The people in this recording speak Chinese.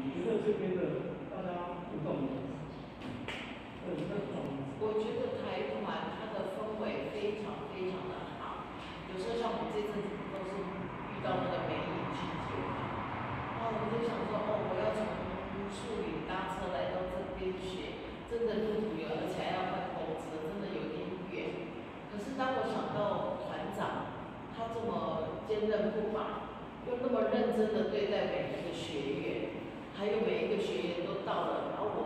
觉得这边的大家互动我觉得台团它的氛围非常非常的好，有时候像我们这阵子都是遇到那个梅雨季节嘛，我就想说，我要从树林搭车来到这边学，真的路途有，而且还要换公车，真的有点远。可是当我想到团长他这么坚韧不拔，又那么认真的对待每一个学员，还有每一个学员都到了，然后我